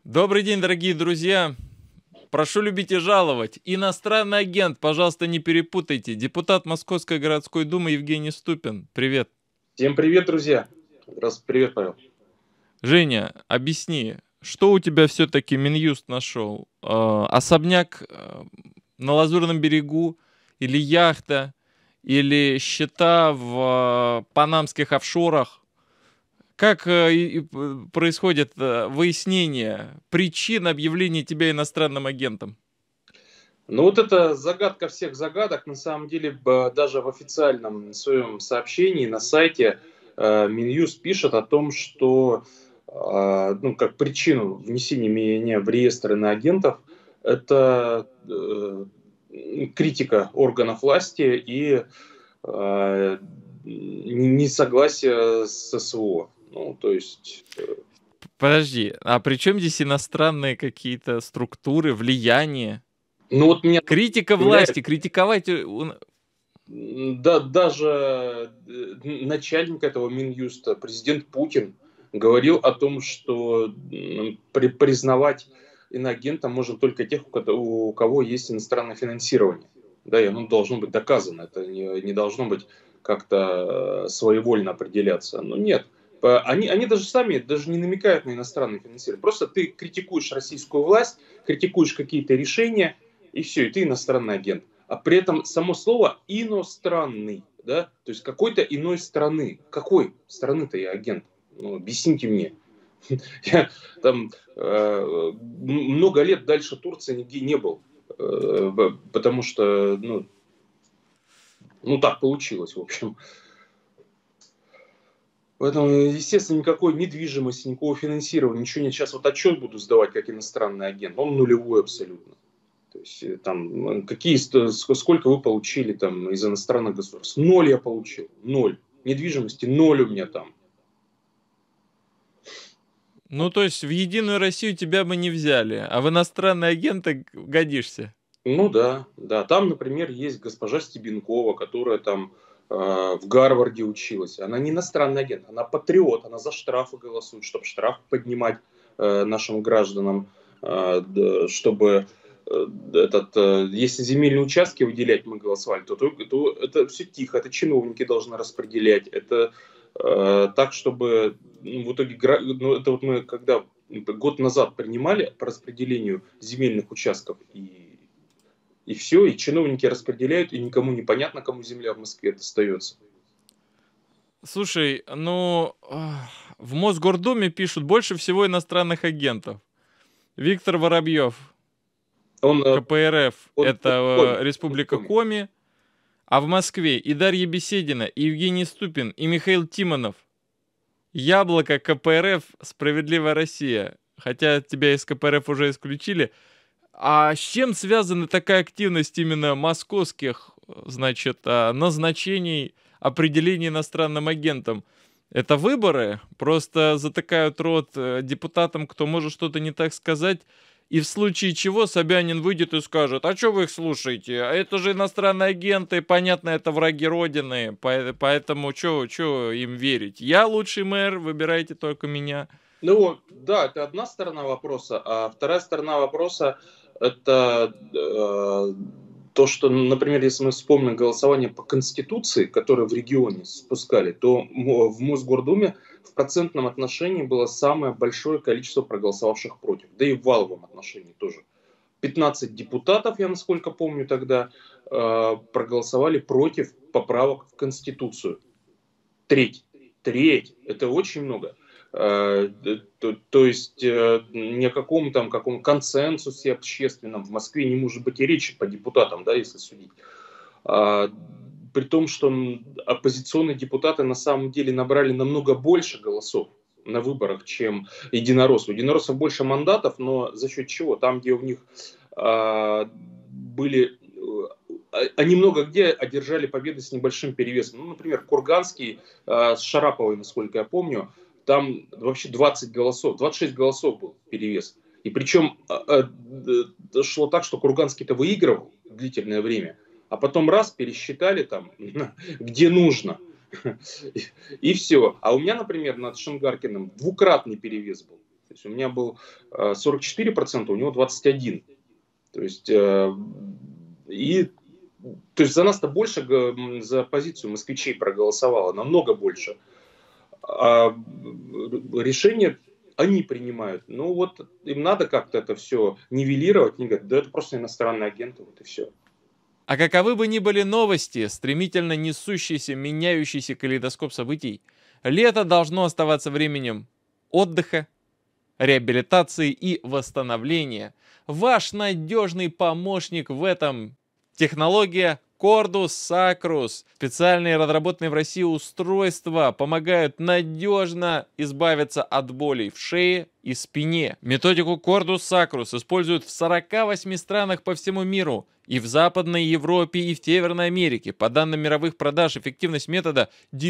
Добрый день, дорогие друзья. Прошу любить и жаловать. Иностранный агент, пожалуйста, не перепутайте. Депутат Московской городской думы Евгений Ступин. Привет. Всем привет, друзья. Привет, Павел. Женя, объясни, что у тебя все-таки Минюст нашел? Особняк на Лазурном берегу? Или яхта? Или счета в панамских офшорах? Как происходит выяснение причин объявления тебя иностранным агентом? Ну вот это загадка всех загадок. На самом деле, даже в официальном своем сообщении на сайте Минюст пишет о том, что ну, как причину внесения меня в реестр иноагентов это критика органов власти и несогласие с СВО. Ну, то есть Подожди, а при чем здесь иностранные какие-то структуры, влияние? ну вот меня Критика удивляет. власти, критиковать... Да, даже начальник этого Минюста, президент Путин, говорил о том, что признавать иноагентом можно только тех, у кого есть иностранное финансирование. Да, и оно должно быть доказано. Это не должно быть как-то своевольно определяться. Но нет. Они даже сами даже не намекают на иностранное финансирование. Просто ты критикуешь российскую власть, критикуешь какие-то решения, и все, и ты иностранный агент. А при этом само слово иностранный, да, то есть какой-то иной страны. Какой страны-то я агент? Ну, объясните мне. Я там много лет дальше Турции нигде не был, потому что, ну так получилось, в общем. Поэтому, естественно, никакой недвижимости, никакого финансирования, ничего нет. Сейчас вот отчет буду сдавать как иностранный агент, он нулевой абсолютно. То есть там сколько вы получили там из иностранных государств? 0 я получил, 0. Недвижимости 0 у меня там. Ну, то есть в Единую Россию тебя бы не взяли, а в иностранные агенты годишься. Ну да, да. Там, например, есть госпожа Стебенкова, которая там в Гарварде училась. Она не иностранный агент, она патриот, она за штрафы голосует, чтобы штраф поднимать нашим гражданам, чтобы если земельные участки выделять мы голосовали, то это все тихо, это чиновники должны распределять, это так, чтобы в итоге, ну, это вот мы когда год назад принимали по распределению земельных участков и все, и чиновники распределяют, и никому не понятно, кому земля в Москве достается. Слушай, ну, в Мосгордуме пишут больше всего иностранных агентов. Виктор Воробьев, Он, КПРФ, это Республика Коми. Коми. А в Москве и Дарья Беседина, и Евгений Ступин, и Михаил Тимонов. Яблоко, КПРФ, Справедливая Россия. Хотя тебя из КПРФ уже исключили. А с чем связана такая активность именно московских, значит, назначений, определений иностранным агентом? Это выборы? Просто затыкают рот депутатам, кто может что-то не так сказать. И в случае чего Собянин выйдет и скажет: а что вы их слушаете? А это же иностранные агенты, понятно, это враги Родины, поэтому что им верить? Я лучший мэр, выбирайте только меня. Ну, да, это одна сторона вопроса, а вторая сторона вопроса это то, что, например, если мы вспомним голосование по Конституции, которое в регионе спускали, то в Мосгордуме в процентном отношении было самое большое количество проголосовавших против, да и в валовом отношении тоже. 15 депутатов, я насколько помню тогда, проголосовали против поправок в Конституцию. Треть. Треть. Это очень много. То есть ни о каком там каком консенсусе общественном в Москве не может быть и речи по депутатам, да, если судить. При том, что оппозиционные депутаты на самом деле набрали намного больше голосов на выборах, чем единороссы. У единороссов больше мандатов, но за счет чего? Там, где у них были... Они много где одержали победы с небольшим перевесом. Ну, например, Курганский с Шараповой, насколько я помню, там вообще 20 голосов, 26 голосов был перевес. И причем шло так, что Курганский-то выигрывал длительное время, а потом раз пересчитали там, где нужно. И все. А у меня, например, над Шенгаркиным двукратный перевес был. То есть у меня был 44%, у него 21%. То есть, и, то есть за нас-то больше, за позицию москвичей проголосовало, намного больше. А решение они принимают. Ну вот им надо как-то это все нивелировать. Они говорят, да это просто иностранные агенты, вот и все. А каковы бы ни были новости, стремительно несущийся, меняющийся калейдоскоп событий, лето должно оставаться временем отдыха, реабилитации и восстановления. Ваш надежный помощник в этом — технология Cordus Sacrus. Специальные разработанные в России устройства помогают надежно избавиться от болей в шее и спине. Методику Cordus Sacrus используют в 48 странах по всему миру. И в Западной Европе, и в Северной Америке. По данным мировых продаж, эффективность метода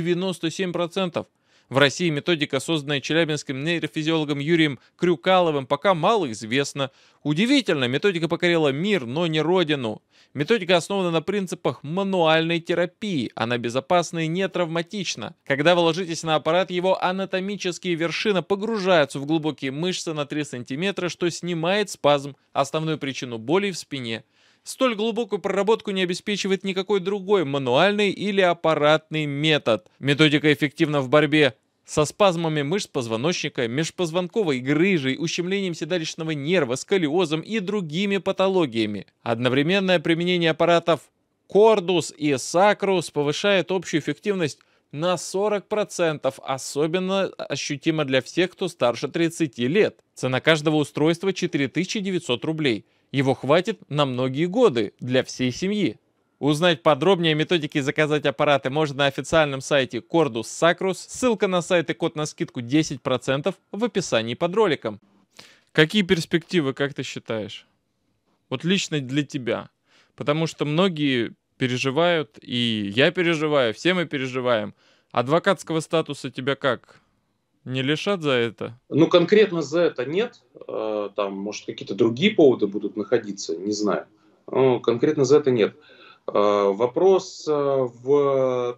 97%. В России методика, созданная челябинским нейрофизиологом Юрием Крюкаловым, пока мало известна. Удивительно, методика покорила мир, но не родину. Методика основана на принципах мануальной терапии. Она безопасна и не травматична. Когда вы ложитесь на аппарат, его анатомические вершины погружаются в глубокие мышцы на 3 см, что снимает спазм, основную причину боли в спине. Столь глубокую проработку не обеспечивает никакой другой мануальный или аппаратный метод. Методика эффективна в борьбе со спазмами мышц позвоночника, межпозвонковой грыжей, ущемлением седалищного нерва, сколиозом и другими патологиями. Одновременное применение аппаратов Cordus и Sacrus повышает общую эффективность на 40%, особенно ощутимо для всех, кто старше 30 лет. Цена каждого устройства 4900 рублей. Его хватит на многие годы для всей семьи. Узнать подробнее о методике и заказать аппараты можно на официальном сайте Cordus Sacrus. Ссылка на сайт и код на скидку 10% в описании под роликом. Какие перспективы, как ты считаешь? Вот лично для тебя. Потому что многие переживают, и я переживаю, все мы переживаем. Адвокатского статуса тебя как? Не лишат за это? Ну, конкретно за это нет. Там, может, какие-то другие поводы будут находиться, не знаю. Но конкретно за это нет. Вопрос в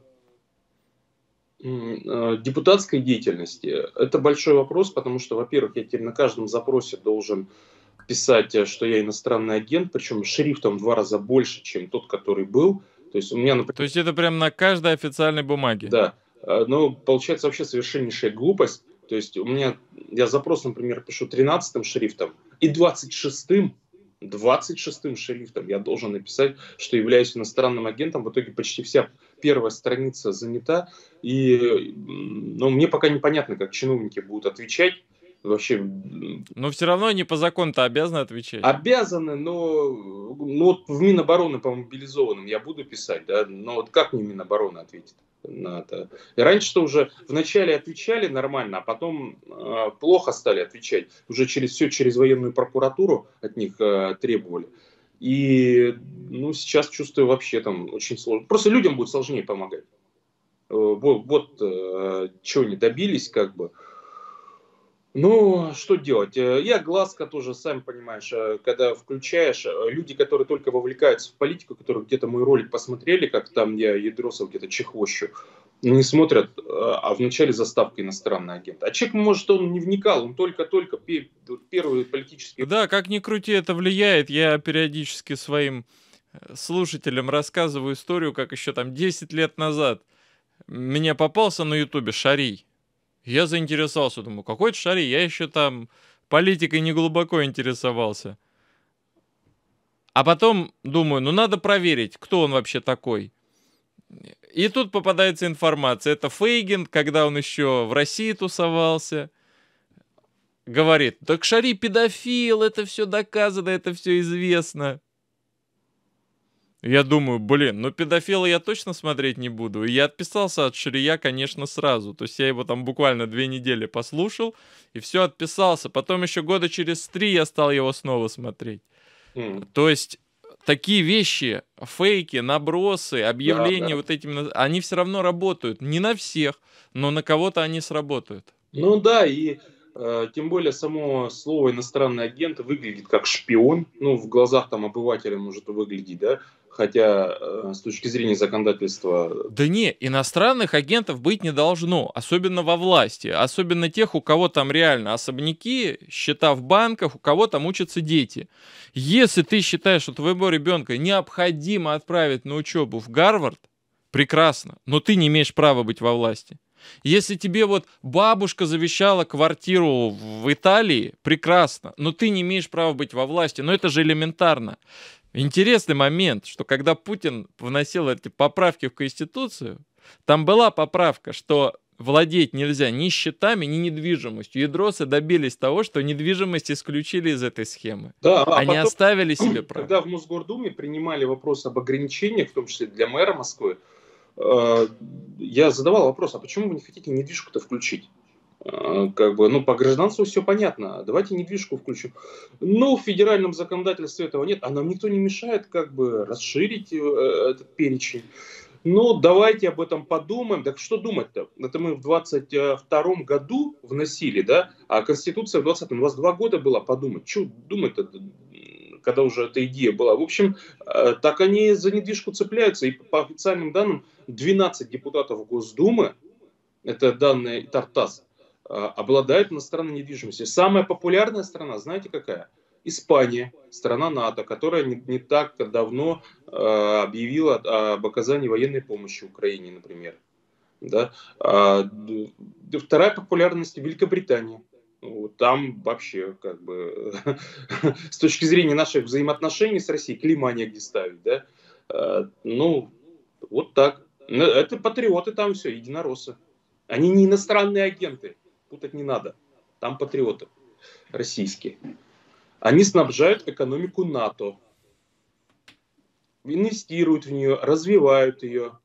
депутатской деятельности. Это большой вопрос, потому что, во-первых, я теперь на каждом запросе должен писать, что я иностранный агент, причем шрифтом в 2 раза больше, чем тот, который был. То есть у меня, например... То есть это прям на каждой официальной бумаге? Да. Ну, получается вообще совершеннейшая глупость. То есть у меня, я запрос, например, пишу 13-м шрифтом и 26-м шрифтом я должен написать, что являюсь иностранным агентом. В итоге почти вся первая страница занята. И ну, мне пока непонятно, как чиновники будут отвечать. Вообще... Но все равно они по закону-то обязаны отвечать. Обязаны, но ну, вот в Минобороны по мобилизованным я буду писать, да, но вот как мне Минобороны ответит на это? И раньше-то уже вначале отвечали нормально, а потом плохо стали отвечать. Уже через военную прокуратуру от них требовали. И ну, сейчас чувствую вообще там очень сложно. Просто людям будет сложнее помогать. Вот чего не добились, как бы. Ну, что делать? И огласка тоже, сам понимаешь, когда включаешь, люди, которые только вовлекаются в политику, которые где-то мой ролик посмотрели, как там я Ядросов где-то чехвощу, не смотрят, а в начале заставка иностранный агент. А человек, может, он не вникал, он только-только первый политический... Да, как ни крути, это влияет. Я периодически своим слушателям рассказываю историю, как еще там 10 лет назад мне попался на ютубе Шарий. Я заинтересовался, думаю, какой это Шарий? Я еще там политикой не глубоко интересовался. А потом думаю, ну надо проверить, кто он вообще такой. И тут попадается информация. Это Фейгин, когда он еще в России тусовался. Говорит, так Шарий педофил, это все доказано, это все известно. Я думаю, блин, ну педофила я точно смотреть не буду. И я отписался от Шария, конечно, сразу. То есть я его там буквально 2 недели послушал, и все, отписался. Потом еще года через 3 я стал его снова смотреть. То есть такие вещи, фейки, набросы, объявления, да. Вот этими, они все равно работают. Не на всех, но на кого-то они сработают. Ну да, и Тем более само слово иностранный агент выглядит как шпион, ну, в глазах там обывателя может выглядеть, да, хотя с точки зрения законодательства. Да не, иностранных агентов быть не должно, особенно во власти, особенно тех, у кого там реально особняки, счета в банках, у кого там учатся дети. Если ты считаешь, что твоего ребенка необходимо отправить на учебу в Гарвард, прекрасно, но ты не имеешь права быть во власти. Если тебе вот бабушка завещала квартиру в Италии, прекрасно, но ты не имеешь права быть во власти, но это же элементарно. Интересный момент, что когда Путин вносил эти поправки в Конституцию, там была поправка, что владеть нельзя ни счетами, ни недвижимостью. Ядросы добились того, что недвижимость исключили из этой схемы. Да, а Они потом, оставили себе право. когда в Мосгордуме принимали вопрос об ограничениях, в том числе для мэра Москвы, э, я задавал вопрос, а почему вы не хотите недвижку-то включить? Как бы, ну, по гражданству все понятно. Давайте недвижку включим. Ну, в федеральном законодательстве этого нет, а нам никто не мешает как бы расширить этот перечень. Ну, давайте об этом подумаем. Так что думать-то? Это мы в 22-м году вносили, да? А Конституция в 20-м. У вас 2 года было подумать. Что думать-то, когда уже эта идея была? В общем, так они за недвижку цепляются. И по официальным данным, 12 депутатов Госдумы, это данные Тартас, обладают иностранной недвижимостью. Самая популярная страна, знаете какая? Испания, страна НАТО, которая не так давно объявила об оказании военной помощи Украине, например. Да? Вторая популярность Великобритания. Вот там вообще как бы с точки зрения наших взаимоотношений с Россией клейма негде ставить. Да? Ну, вот так. Это патриоты там все, единороссы. Они не иностранные агенты, путать не надо. Там патриоты российские. Они снабжают экономику НАТО, инвестируют в нее, развивают ее.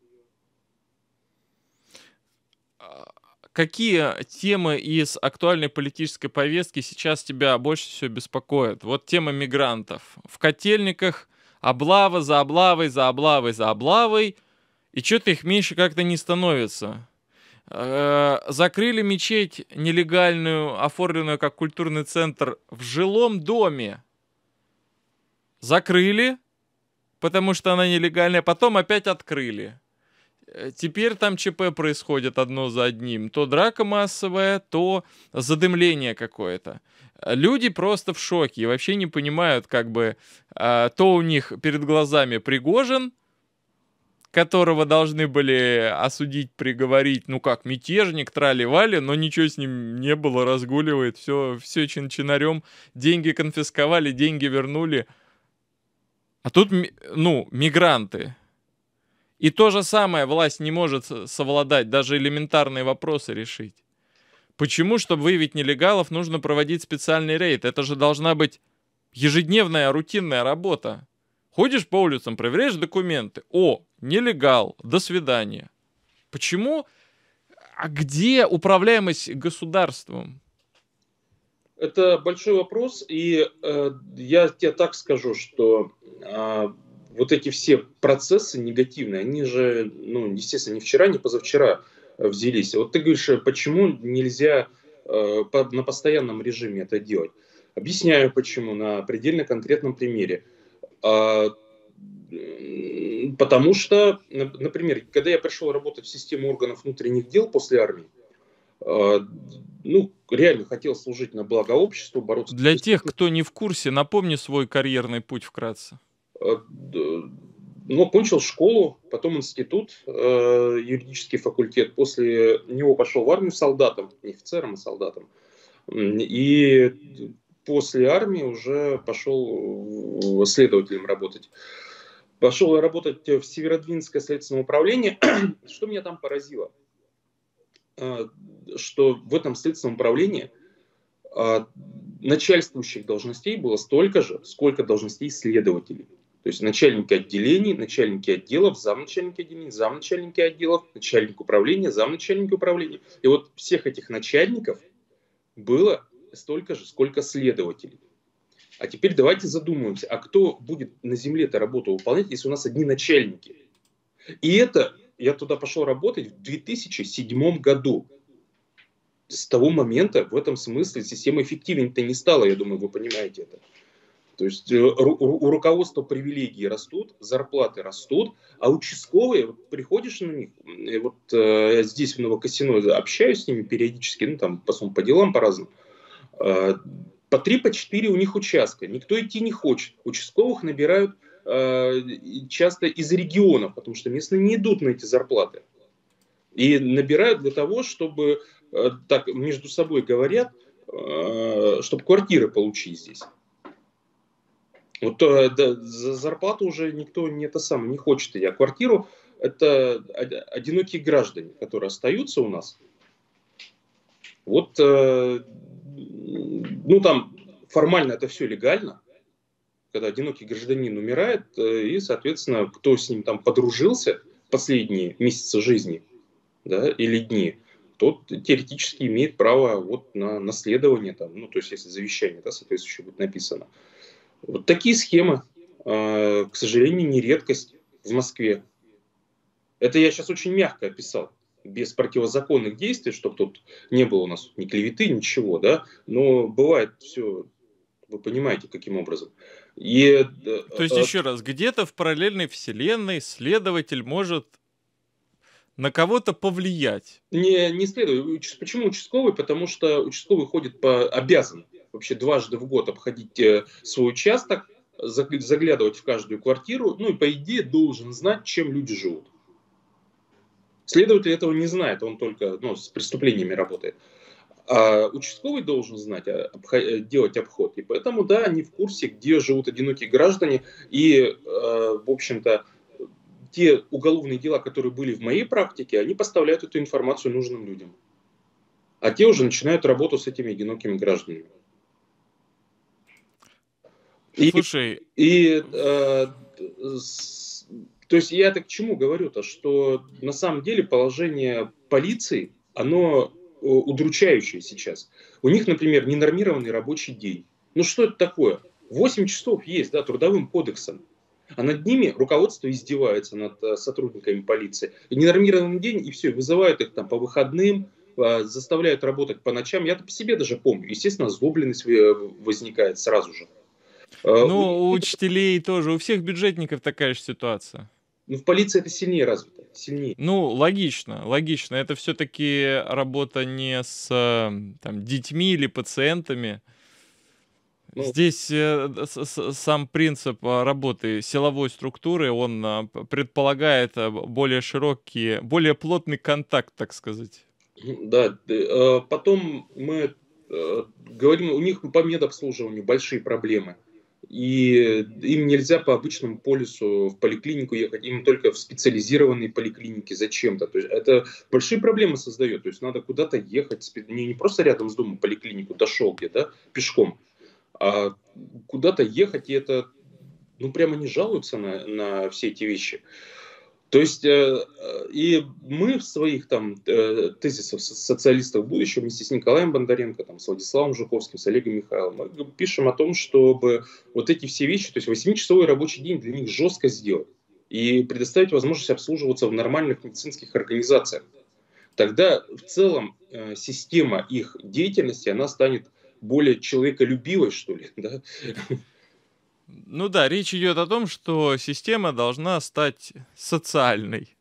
Какие темы из актуальной политической повестки сейчас тебя больше всего беспокоят? Вот тема мигрантов. В котельниках облава за облавой, за облавой, за облавой, и что-то их меньше как-то не становится. Закрыли мечеть нелегальную, оформленную как культурный центр в жилом доме. Закрыли, потому что она нелегальная, потом опять открыли. Теперь там ЧП происходит одно за одним. То драка массовая, то задымление какое-то. Люди просто в шоке и вообще не понимают, как бы, то у них перед глазами Пригожин, которого должны были осудить, приговорить, ну как, мятежник, трали-вали, но ничего с ним не было, разгуливает, все чин-чинарем, деньги конфисковали, деньги вернули. А тут, ну, мигранты. И то же самое власть не может совладать, даже элементарные вопросы решить. Почему, чтобы выявить нелегалов, нужно проводить специальный рейд? Это же должна быть ежедневная рутинная работа. Ходишь по улицам, проверяешь документы. О, нелегал, до свидания. Почему? А где управляемость государством? Это большой вопрос, и я тебе так скажу, что вот эти все процессы негативные, они же, ну, естественно, не вчера, не позавчера взялись. Вот ты говоришь, почему нельзя на постоянном режиме это делать? Объясняю почему на предельно конкретном примере. Потому что, например, когда я пришел работать в систему органов внутренних дел после армии, ну, реально хотел служить на благо обществу, бороться. Для тех, кто не в курсе, напомни свой карьерный путь вкратце. Ну, кончил школу, потом институт, юридический факультет. После него пошел в армию солдатом, не офицером, а солдатом. И после армии уже пошел следователем работать. Пошел работать в Северодвинское следственное управление. Что меня там поразило? Что в этом следственном управлении начальствующих должностей было столько же, сколько должностей следователей. То есть начальники отделений, начальники отделов, замначальники отделений, замначальники отделов, начальник управления, замначальники управления. И вот всех этих начальников было столько же, сколько следователей. А теперь давайте задумаемся, а кто будет на земле эту работу выполнять, если у нас одни начальники? И это, я туда пошел работать в 2007 году. с того момента в этом смысле система эффективнее-то не стала, я думаю, вы понимаете это. То есть у руководства привилегии растут, зарплаты растут, а участковые, вот приходишь на них, вот здесь в Новокосино общаюсь с ними периодически, ну там по делам по разным, по 3, по 4 у них участка, никто идти не хочет. Участковых набирают часто из регионов, потому что местные не идут на эти зарплаты. И набирают для того, чтобы, так между собой говорят, чтобы квартиры получить здесь. Вот да, за зарплату уже никто не хочет. А квартиру это одинокие граждане, которые остаются у нас. Вот, ну там формально это все легально, когда одинокий гражданин умирает, и, соответственно, кто с ним там подружился последние месяцы жизни, да, или дни, тот теоретически имеет право вот на наследование, там, ну, то есть, если завещание, да, соответствующее будет написано. Вот такие схемы, к сожалению, не редкость в Москве. Это я сейчас очень мягко описал, без противозаконных действий, чтобы тут не было у нас ни клеветы, ничего, да, но бывает все, вы понимаете, каким образом. И, То есть, еще раз, где-то в параллельной вселенной следователь может на кого-то повлиять. не следует. Почему участковый? Потому что участковый ходит обязан вообще дважды в год обходить свой участок, заглядывать в каждую квартиру, ну и по идее должен знать, чем люди живут. Следователь этого не знает, он только с преступлениями работает. А участковый должен знать, делать обход. И поэтому, да, они в курсе, где живут одинокие граждане. И, в общем-то, те уголовные дела, которые были в моей практике, они поставляют эту информацию нужным людям. А те уже начинают работу с этими одинокими гражданами. Слушай, то есть я так к чему говорю-то, что на самом деле положение полиции, оно удручающее сейчас. У них, например, ненормированный рабочий день. Ну что это такое? 8 часов есть, да, трудовым кодексом. А над ними руководство издевается, над сотрудниками полиции. И ненормированный день, и все, вызывают их там по выходным, заставляют работать по ночам. Я-то по себе даже помню. Естественно, озлобленность возникает сразу же. Ну, у учителей тоже, у всех бюджетников такая же ситуация. Ну, в полиции это сильнее развито, сильнее. Ну, логично. Это все-таки работа не с там, детьми или пациентами. Здесь сам принцип работы силовой структуры, он предполагает более широкий, более плотный контакт, так сказать. Да, потом мы говорим, у них по медобслуживанию большие проблемы. И им нельзя по обычному полису в поликлинику ехать, им только в специализированные поликлиники зачем-то. То есть это большие проблемы создает. То есть надо куда-то ехать, не просто рядом с домом поликлинику дошел где-то пешком, а куда-то ехать, и это, ну прямо не жалуются на все эти вещи. То есть и мы в своих там тезисах социалистов будущего вместе с Николаем Бондаренко, там, с Владиславом Жуковским, с Олегом Михайловым, мы пишем о том, чтобы вот эти все вещи, то есть 8-часовой рабочий день для них жестко сделать и предоставить возможность обслуживаться в нормальных медицинских организациях. Тогда в целом система их деятельности, она станет более человеколюбивой, что ли, да? Ну да, речь идет о том, что система должна стать социальной.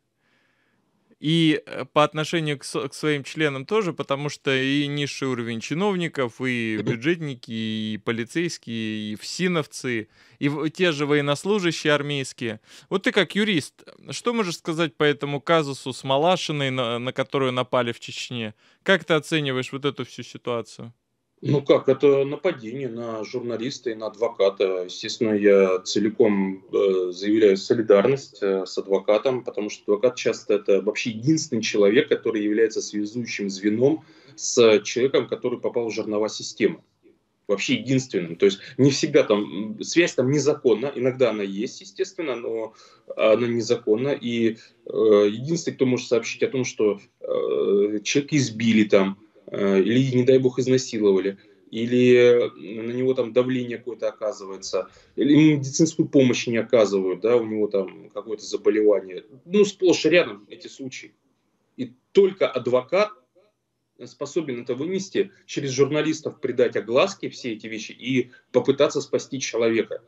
И по отношению к своим членам тоже, потому что и низший уровень чиновников, и бюджетники, и полицейские, и ФСИНовцы, и те же военнослужащие армейские. Вот ты как юрист, что можешь сказать по этому казусу с Малашиной, на которую напали в Чечне? Как ты оцениваешь вот эту всю ситуацию? Ну как, это нападение на журналиста и на адвоката. Естественно, я целиком заявляю солидарность с адвокатом, потому что адвокат часто это вообще единственный человек, который является связующим звеном с человеком, который попал в жернова системы. Вообще единственным. То есть не всегда там, связь там незаконна, иногда она есть, естественно, но она незаконна. И единственный, кто может сообщить о том, что человека избили там, или, не дай бог, изнасиловали, или на него там давление какое-то оказывается, или ему медицинскую помощь не оказывают, да, у него там какое-то заболевание. Ну, сплошь и рядом эти случаи. И только адвокат способен это вынести, через журналистов придать огласке все эти вещи и попытаться спасти человека.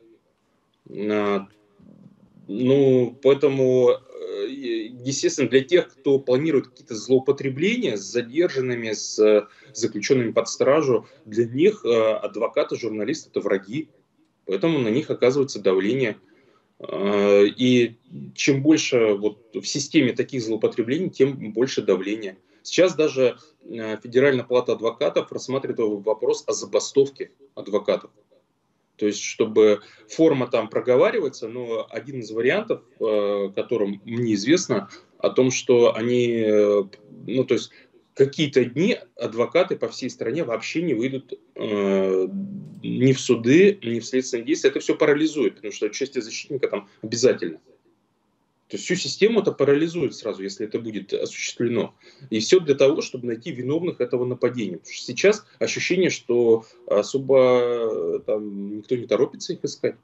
Ну, поэтому, естественно, для тех, кто планирует какие-то злоупотребления с задержанными, с заключенными под стражу, для них адвокаты, журналисты – это враги. Поэтому на них оказывается давление. И чем больше вот в системе таких злоупотреблений, тем больше давления. Сейчас даже Федеральная палата адвокатов рассматривает вопрос о забастовке адвокатов. То есть, чтобы форма там проговаривается, но один из вариантов, которым мне известно, о том, что они, ну, то есть, какие-то дни адвокаты по всей стране вообще не выйдут ни в суды, ни в следственные действия. Это все парализует, потому что участие защитника там обязательно. То есть всю систему это парализует сразу, если это будет осуществлено. И все для того, чтобы найти виновных этого нападения. Потому что сейчас ощущение, что особо там никто не торопится их искать.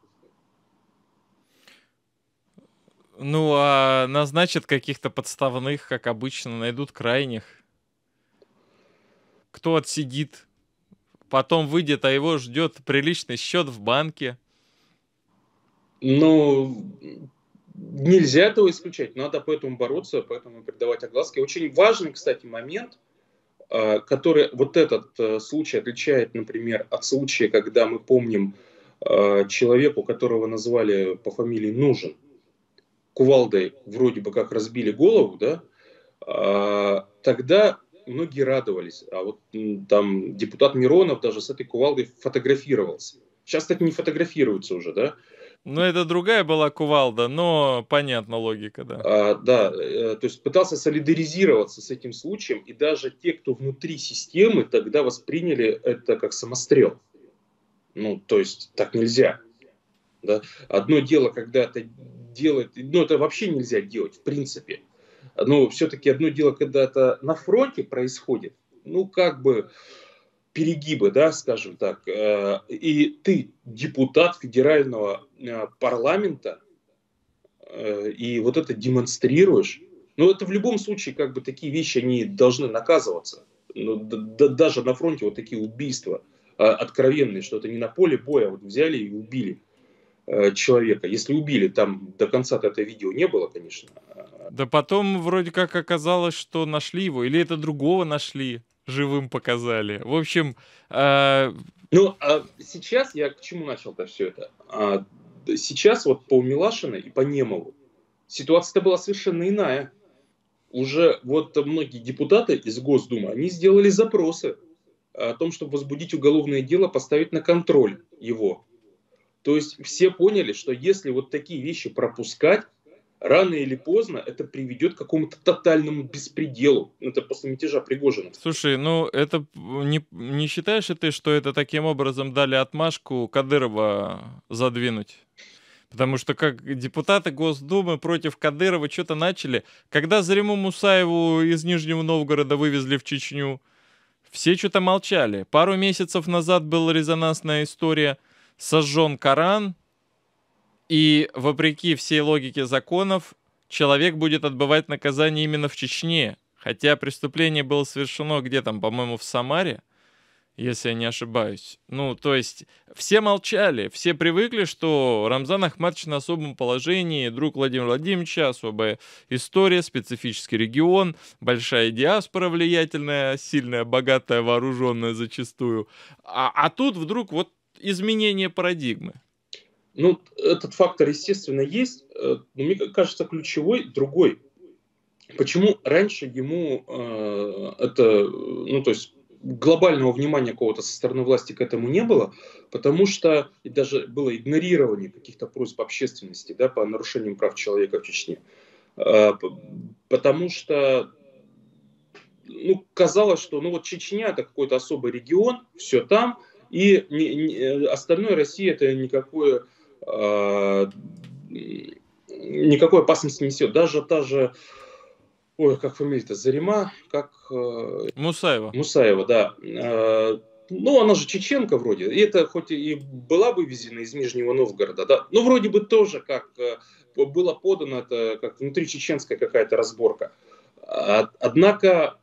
Ну, а назначат каких-то подставных, как обычно, найдут крайних. Кто отсидит, потом выйдет, а его ждет приличный счет в банке. Ну, нельзя этого исключать, надо поэтому бороться, поэтому придавать огласке. Очень важный, кстати, момент, который вот этот случай отличает, например, от случая, когда мы помним человеку, которого назвали по фамилии Нужен, кувалдой вроде бы как разбили голову, да, тогда многие радовались. А вот там депутат Миронов даже с этой кувалдой фотографировался. Сейчас так не фотографируются уже, да? Ну, это другая была кувалда, но понятна логика, да. Да, то есть пытался солидаризироваться с этим случаем, и даже те, кто внутри системы, тогда восприняли это как самострел. Ну, то есть так нельзя. Да? Одно дело, когда это делает, ну, это вообще нельзя делать, в принципе. Но все-таки одно дело, когда это на фронте происходит, ну, как бы перегибы, да, скажем так, и ты депутат федерального парламента, и вот это демонстрируешь, ну, это в любом случае, как бы, такие вещи, они должны наказываться. Ну, даже на фронте вот такие убийства откровенные, что это не на поле боя, вот взяли и убили человека. Если убили, там до конца-то это видео не было, конечно. Да потом вроде как оказалось, что нашли его, или это другого нашли, живым показали. В общем, Ну, а сейчас я к чему начал-то все это? Сейчас вот по Милашиной и по Немову ситуация-то была совершенно иная. Уже вот многие депутаты из Госдумы, они сделали запросы о том, чтобы возбудить уголовное дело, поставить на контроль его. То есть все поняли, что если вот такие вещи пропускать, рано или поздно это приведет к какому-то тотальному беспределу. Это после мятежа Пригожина. слушай, ну это не считаешь ли ты, что это таким образом дали отмашку Кадырова задвинуть? Потому что как депутаты Госдумы против Кадырова что-то начали. Когда Зариму Мусаеву из Нижнего Новгорода вывезли в Чечню, все что-то молчали. Пару месяцев назад была резонансная история. Сожжен Коран, и вопреки всей логике законов, человек будет отбывать наказание именно в Чечне. Хотя преступление было совершено где там, по-моему, в Самаре, если я не ошибаюсь. Ну, то есть, все молчали, все привыкли, что Рамзан Ахматович на особом положении, друг Владимира Владимировича, особая история, специфический регион, большая диаспора влиятельная, сильная, богатая, вооруженная зачастую. А тут вдруг вот изменение парадигмы. Ну, этот фактор, естественно, есть, но мне кажется, ключевой другой. Почему раньше ему это, ну, то есть глобального внимания какого-то со стороны власти к этому не было, потому что и даже было игнорирование каких-то просьб общественности, да, по нарушениям прав человека в Чечне. Потому что, ну, казалось, что, ну, вот Чечня это какой-то особый регион, все там, и остальное Россия это никакой опасности не несет. Даже та же, ой, как фамилия-то, Зарима, как... Мусаева. Мусаева, да. Ну, она же чеченка вроде. И это хоть и была вывезена из Нижнего Новгорода, да, но вроде бы тоже как было подано, это как внутричеченская какая-то разборка. Однако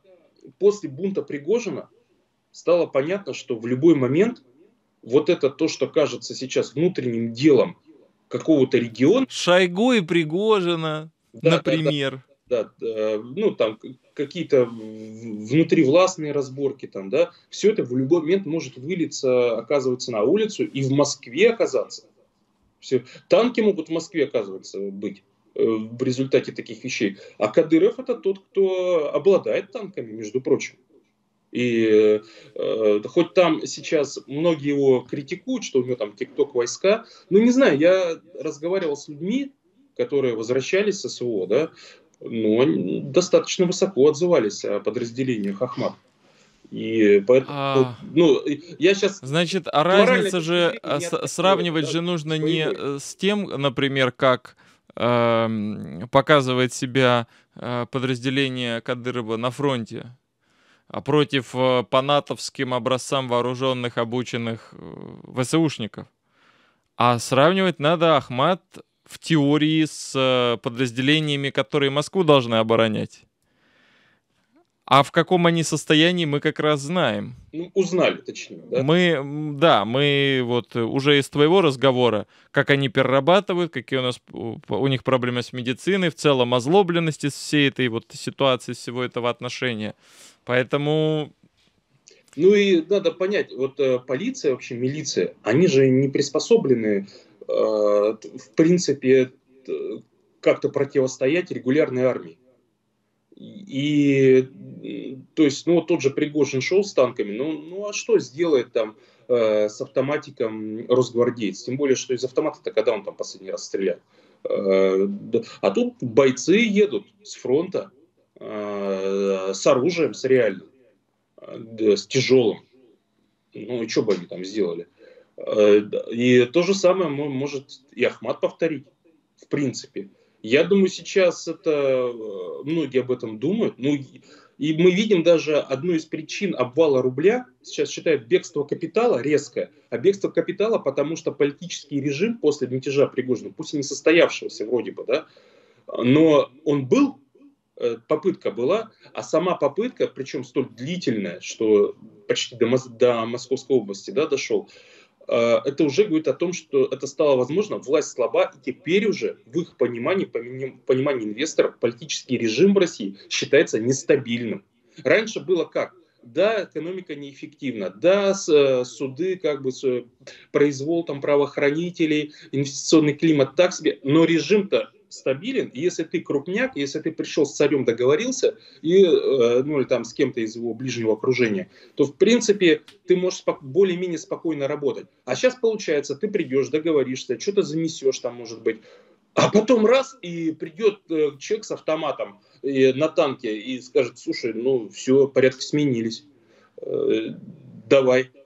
после бунта Пригожина стало понятно, что в любой момент вот это то, что кажется сейчас внутренним делом какого-то региона. Шойгу и Пригожина, Да, да, да. например. Да, ну, там какие-то внутривластные разборки, там, да, все это в любой момент может вылиться, оказывается, на улицу и в Москве оказаться. Все. Танки могут в Москве, оказывается, быть в результате таких вещей. А Кадыров это тот, кто обладает танками, между прочим. И хоть там сейчас многие его критикуют, что у него там тикток войска, ну не знаю, я разговаривал с людьми, которые возвращались с СВО, да, но они достаточно высоко отзывались о подразделениях Ахмат. И поэтому, ну, я сейчас... Значит, а разница же, сравнивать же нужно не с тем, например, как показывает себя подразделение Кадырова на фронте, а против по натовским образцам вооруженных, обученных ВСУшников. А сравнивать надо Ахмат в теории с подразделениями, которые Москву должны оборонять. А в каком они состоянии, мы как раз знаем. Ну, узнали, точнее, да? Мы вот уже из твоего разговора, как они перерабатывают, какие у них проблемы с медициной, в целом озлобленности с всей этой вот ситуации, с всего этого отношения. Поэтому... Ну и надо понять, вот полиция, вообще милиция, они же не приспособлены, в принципе, как-то противостоять регулярной армии. И, то есть, ну, вот тот же Пригожин шел с танками, ну а что сделает там с автоматиком росгвардеец? Тем более, что из автомата-то когда он там последний раз стрелял? А тут бойцы едут с фронта с оружием, с реальным, с тяжелым. Ну и что бы они там сделали? И то же самое может и Ахмат повторить, в принципе. Я думаю, сейчас это многие об этом думают. Ну, и мы видим даже одну из причин обвала рубля. Сейчас считают бегство капитала резкое. А бегство капитала, потому что политический режим после мятежа Пригожина, пусть и не состоявшегося вроде бы, да, но он был, попытка была, а сама попытка, причем столь длительная, что почти до Московской области, да, дошел, это уже говорит о том, что это стало возможно, власть слаба, и теперь уже в их понимании, понимании инвесторов, политический режим в России считается нестабильным. Раньше было как? Да, экономика неэффективна, да, суды, как бы, произвол там правоохранителей, инвестиционный климат так себе, но режим-то стабилен, и если ты крупняк, если ты пришел с царем, договорился, и, ну или там с кем-то из его ближнего окружения, то в принципе ты можешь более-менее спокойно работать. А сейчас получается, ты придешь, договоришься, что-то занесешь там, может быть, а потом раз, и придет человек с автоматом на танке и скажет: слушай, ну все, порядки сменились, давай.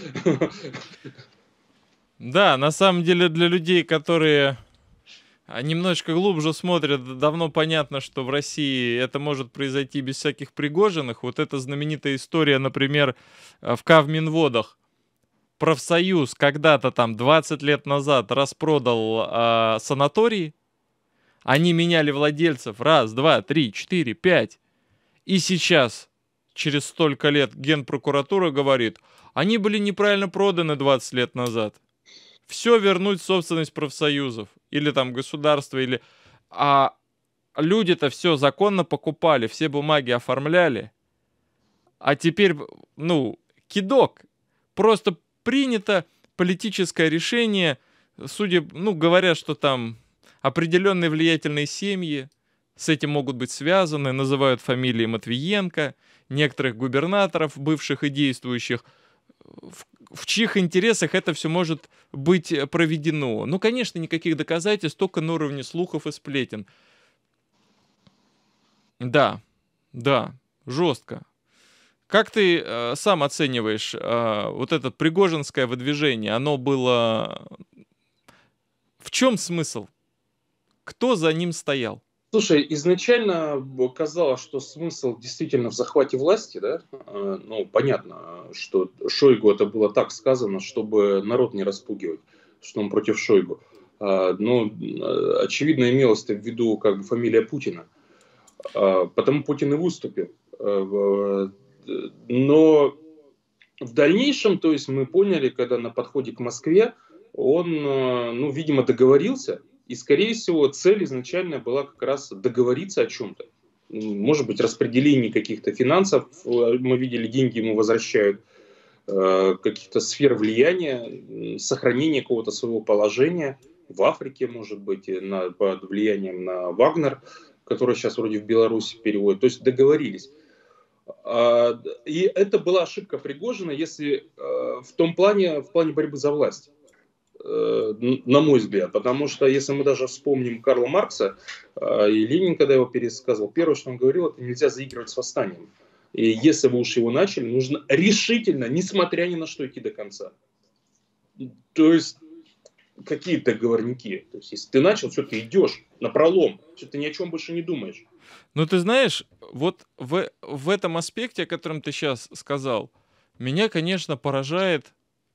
Да, на самом деле для людей, которые немножечко глубже смотрят, давно понятно, что в России это может произойти без всяких Пригожиных. Вот эта знаменитая история, например, в Кавминводах. Профсоюз когда-то там 20 лет назад распродал санатории. Они меняли владельцев раз, два, три, четыре, пять. И сейчас, через столько лет, Генпрокуратура говорит, они были неправильно проданы 20 лет назад. Все вернуть в собственность профсоюзов. Или там государства, или... А люди-то все законно покупали, все бумаги оформляли. А теперь, ну, кидок. Просто принято политическое решение, судя, ну, говорят, что там определенные влиятельные семьи с этим могут быть связаны, называют фамилии Матвиенко, некоторых губернаторов, бывших и действующих, в чьих интересах это все может быть проведено. Ну, конечно, никаких доказательств, только на уровне слухов и сплетен. Да, жестко. Как ты сам оцениваешь вот это пригожинское выдвижение? Оно было... В чем смысл? Кто за ним стоял? Слушай, изначально казалось, что смысл действительно в захвате власти, да? Ну, понятно, что Шойгу это было так сказано, чтобы народ не распугивать, что он против Шойгу. Но, очевидно, имелось в виду как бы фамилия Путина. Потому Путин и выступил. Но в дальнейшем, то есть мы поняли, когда на подходе к Москве, он, ну, видимо, договорился, и, скорее всего, цель изначально была как раз договориться о чем-то. Может быть, распределение каких-то финансов, мы видели, деньги ему возвращают, каких-то сфер влияния, сохранение какого-то своего положения в Африке, может быть, под влиянием на Вагнер, который сейчас вроде в Беларуси переводит. То есть договорились. И это была ошибка Пригожина, если в том плане, в плане борьбы за власть, на мой взгляд. Потому что если мы даже вспомним Карла Маркса и Ленин, когда его пересказывал, первое, что он говорил, это нельзя заигрывать с восстанием. И если вы уж его начали, нужно решительно, несмотря ни на что, идти до конца. То есть какие договорники? То есть если ты начал, все, ты идешь напролом, все, ты ни о чем больше не думаешь. Ну, ты знаешь, вот в этом аспекте, о котором ты сейчас сказал, меня, конечно, поражает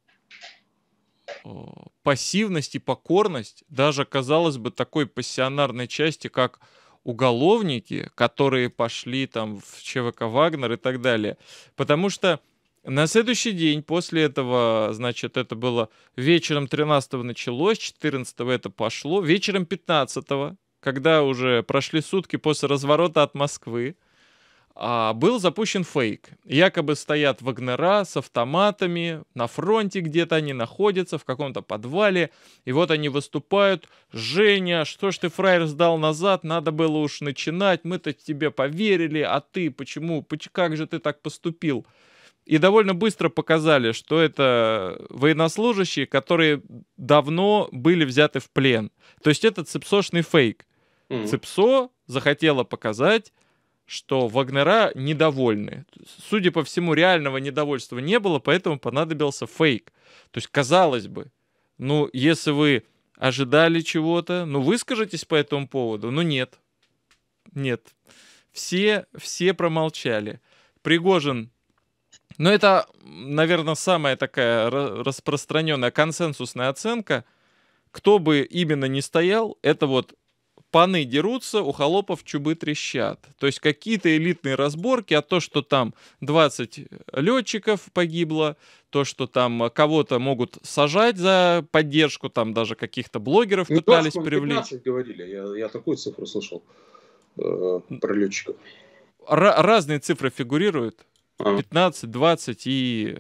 пассивность и покорность даже, казалось бы, такой пассионарной части, как уголовники, которые пошли там в ЧВК «Вагнер» и так далее. Потому что на следующий день после этого, значит, это было вечером 13-го началось, 14-го это пошло, вечером 15-го, когда уже прошли сутки после разворота от Москвы, был запущен фейк. Якобы стоят вагнера с автоматами, на фронте где-то они находятся, в каком-то подвале, и вот они выступают. «Женя, что ж ты, фраер, сдал назад? Надо было уж начинать, мы-то тебе поверили, а ты почему? Как же ты так поступил?» И довольно быстро показали, что это военнослужащие, которые давно были взяты в плен. То есть это цепсошный фейк. ЦепСо захотела показать, что вагнера недовольны. Судя по всему, реального недовольства не было, поэтому понадобился фейк. То есть, казалось бы, ну, если вы ожидали чего-то, ну, выскажитесь по этому поводу. Но нет. Нет. Все промолчали. Пригожин, ну, это, наверное, самая такая распространенная консенсусная оценка. Кто бы именно ни стоял, это вот паны дерутся, у холопов чубы трещат. То есть какие-то элитные разборки, а то, что там 20 летчиков погибло, то, что там кого-то могут сажать за поддержку, там даже каких-то блогеров пытались привлечь. 15 говорили, я такую цифру слышал про летчиков. Разные цифры фигурируют. 15, 20 и...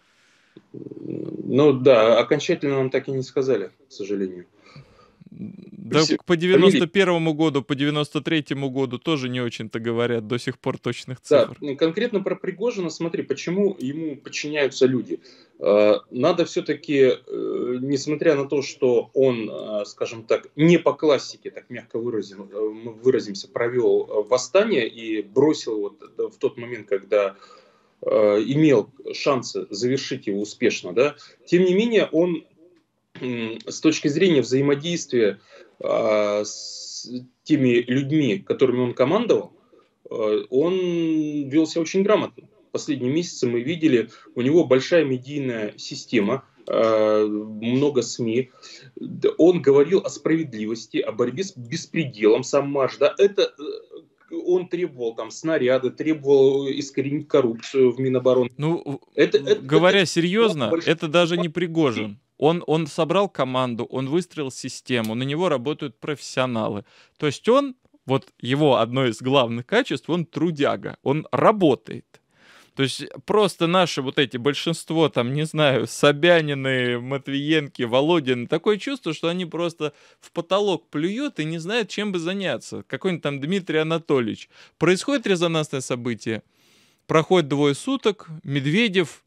Ну да, окончательно нам так и не сказали, к сожалению. Да, по 91-му году, по 93-му году тоже не очень-то говорят до сих пор точных цифр. Да, конкретно про Пригожина, смотри, почему ему подчиняются люди. Надо все-таки, несмотря на то, что он, скажем так, не по классике, так мягко выразимся, провел восстание и бросил его в тот момент, когда имел шансы завершить его успешно, да, тем не менее он с точки зрения взаимодействия с теми людьми, которыми он командовал, он вел себя очень грамотно. Последние месяцы мы видели, у него большая медийная система, много СМИ. Он говорил о справедливости, о борьбе с беспределом, сам марш. Да, это он требовал там снаряды, требовал искоренить коррупцию в Минобороны. Ну, говоря серьезно, это даже не Пригожин. Он собрал команду, он выстроил систему, на него работают профессионалы. То есть он, вот его одно из главных качеств, он трудяга, он работает. То есть просто наши вот эти большинство, там, не знаю, Собянины, Матвиенки, Володин, такое чувство, что они просто в потолок плюют и не знают, чем бы заняться. Какой-нибудь там Дмитрий Анатольевич. Происходит резонансное событие, проходит 2 суток, Медведев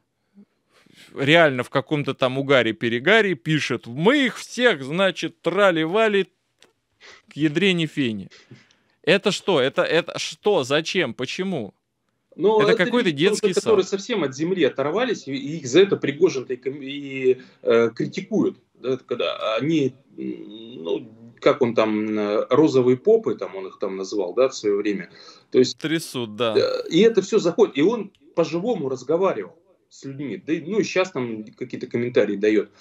реально в каком-то там угаре-перегаре пишет: мы их всех, значит, трали-вали к ядрене фени. Это что? Это что? Зачем? Почему? Но это какой-то детский сад. Которые совсем от земли оторвались, и их за это Пригожин и критикуют. Да, когда они, ну, как он там, розовые попы, там он их там назвал, да, в свое время. То есть, трясут, да. И это все заходит. И он по-живому разговаривал с людьми. Да, ну и сейчас там какие-то комментарии дает.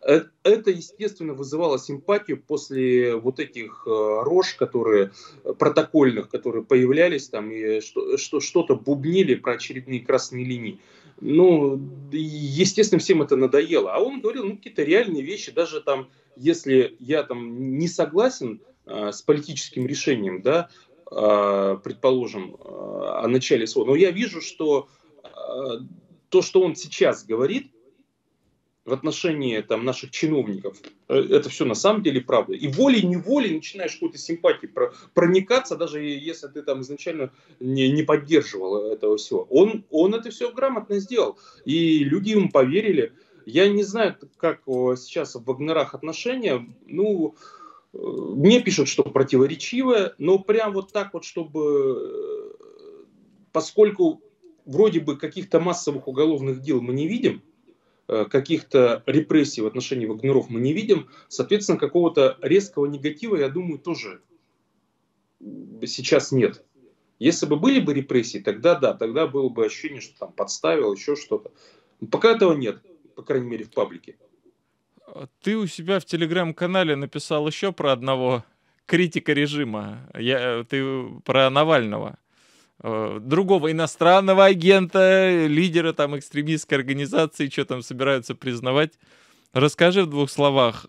Это, естественно, вызывало симпатию после вот этих рож, которые протокольных, которые появлялись там и что-то бубнили про очередные красные линии. Ну, естественно, всем это надоело. А он говорил, ну, какие-то реальные вещи, даже там, если я там не согласен с политическим решением, да, предположим, о начале СВО, но я вижу, что то, что он сейчас говорит, в отношении там, наших чиновников, это все на самом деле правда. И волей-неволей начинаешь какой-то симпатией проникаться, даже если ты там изначально не поддерживал этого всего. Он это все грамотно сделал. И люди ему поверили. Я не знаю, как сейчас в Вагнерах отношения. Ну, мне пишут, что противоречивое, но прям вот так вот, чтобы... Поскольку вроде бы каких-то массовых уголовных дел мы не видим, каких-то репрессий в отношении Вагнеров мы не видим. Соответственно, какого-то резкого негатива, я думаю, тоже сейчас нет. Если бы были бы репрессии, тогда да, тогда было бы ощущение, что там подставил, еще что-то. Но пока этого нет, по крайней мере, в паблике. Ты у себя в телеграм-канале написал еще про одного критика режима. Ты про Навального. Другого иностранного агента, лидера там экстремистской организации, что там собираются признавать. Расскажи в 2 словах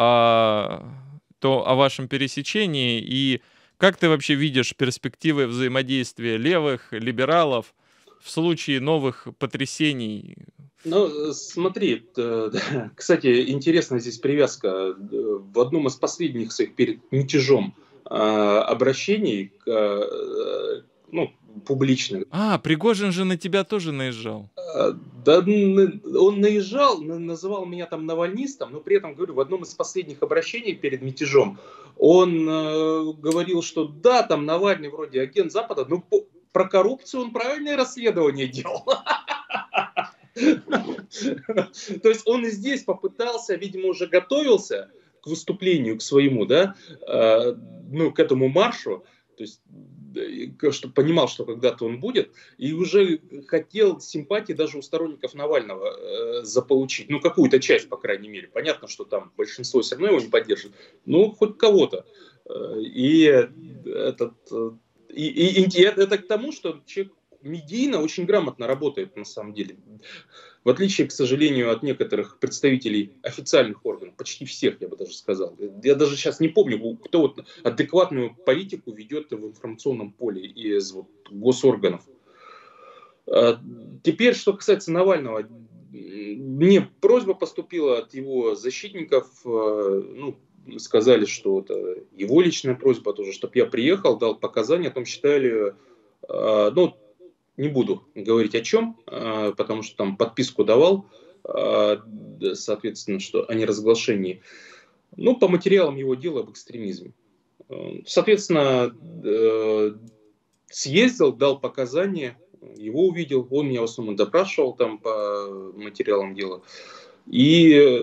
о вашем пересечении и как ты вообще видишь перспективы взаимодействия левых, либералов в случае новых потрясений? Ну, смотри, кстати, интересная здесь привязка. В одном из последних своих перед мятежом обращений, ну, публичных, Пригожин же на тебя тоже наезжал. да, он наезжал, называл меня там навальнистом, но при этом, говорю, в одном из последних обращений перед мятежом он говорил, что да, там Навальный вроде агент Запада, но про коррупцию он правильное расследование делал. То есть он и здесь попытался, видимо, уже готовился к выступлению, к своему, да, ну, к этому маршу, то есть чтобы понимал, что когда-то он будет, и уже хотел симпатии даже у сторонников Навального заполучить. Ну, какую-то часть, по крайней мере. Понятно, что там большинство все равно его не поддержит. Ну, хоть кого-то. И это к тому, что человек медийно очень грамотно работает на самом деле. В отличие, к сожалению, от некоторых представителей официальных органов, почти всех, я бы даже сказал. Я даже сейчас не помню, кто вот адекватную политику ведет в информационном поле из вот госорганов. Теперь, что касается Навального, мне просьба поступила от его защитников, ну, сказали, что это его личная просьба тоже, чтобы я приехал, дал показания, о том считали, ну, не буду говорить о чем, потому что там подписку давал, соответственно, что о неразглашении. Ну, по материалам его дела об экстремизме. Соответственно, съездил, дал показания, его увидел, он меня в основном допрашивал там по материалам дела. И,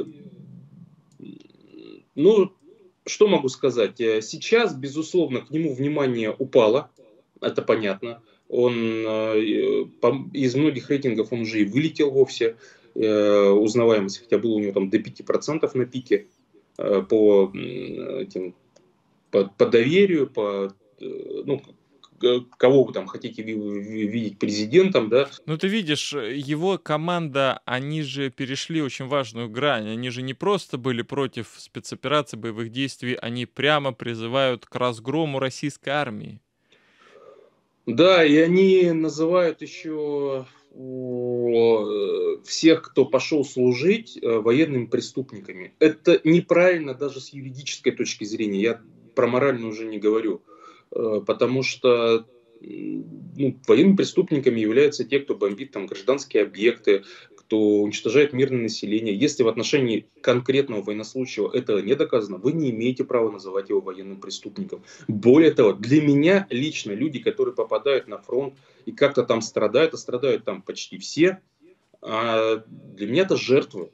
ну, что могу сказать? Сейчас, безусловно, к нему внимание упало, это понятно. Он из многих рейтингов он уже и вылетел вовсе, узнаваемость, хотя было у него там до 5% на пике по доверию, ну, кого вы там хотите видеть президентом, да. Ну, ты видишь, его команда, они же перешли очень важную грань. Они же не просто были против спецопераций, боевых действий, они прямо призывают к разгрому российской армии. Да, и они называют еще всех, кто пошел служить, военными преступниками. Это неправильно даже с юридической точки зрения. Я про моральную уже не говорю. Потому что ну, военными преступниками являются те, кто бомбит там гражданские объекты, кто уничтожает мирное население. Если в отношении конкретного военнослужащего этого не доказано, вы не имеете права называть его военным преступником. Более того, для меня лично люди, которые попадают на фронт и как-то там страдают, а страдают там почти все, для меня это жертвы.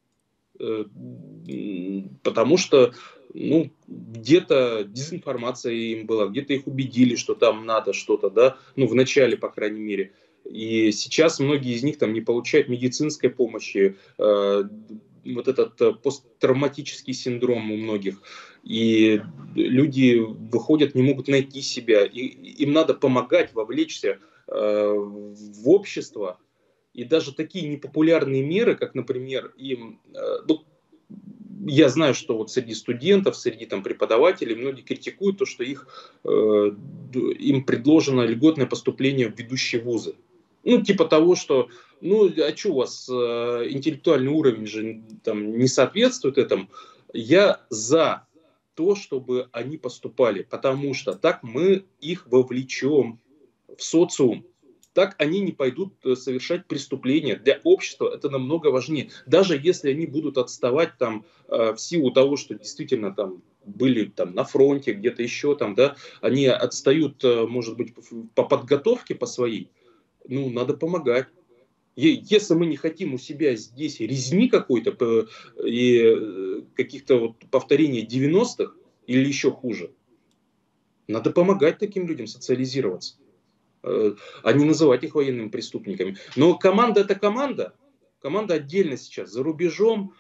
Потому что ну, где-то дезинформация им была, где-то их убедили, что там надо что-то, да, ну, в начале, по крайней мере. И сейчас многие из них там не получают медицинской помощи, вот этот посттравматический синдром у многих. И люди выходят, не могут найти себя. И им надо помогать, вовлечься в общество. И даже такие непопулярные меры, как, например, ну, я знаю, что вот среди студентов, среди там преподавателей многие критикуют то, что им предложено льготное поступление в ведущие вузы. Ну, типа того, что, ну, а что у вас интеллектуальный уровень же там не соответствует этому. Я за то, чтобы они поступали, потому что так мы их вовлечем в социум. Так они не пойдут совершать преступления. Для общества это намного важнее. Даже если они будут отставать там в силу того, что действительно там были там на фронте, где-то еще там, да, они отстают, может быть, по подготовке по своей, ну, надо помогать. Если мы не хотим у себя здесь резни какой-то и каких-то вот повторений 90-х или еще хуже, надо помогать таким людям социализироваться, а не называть их военными преступниками. Но команда это команда. Команда отдельно сейчас. За рубежом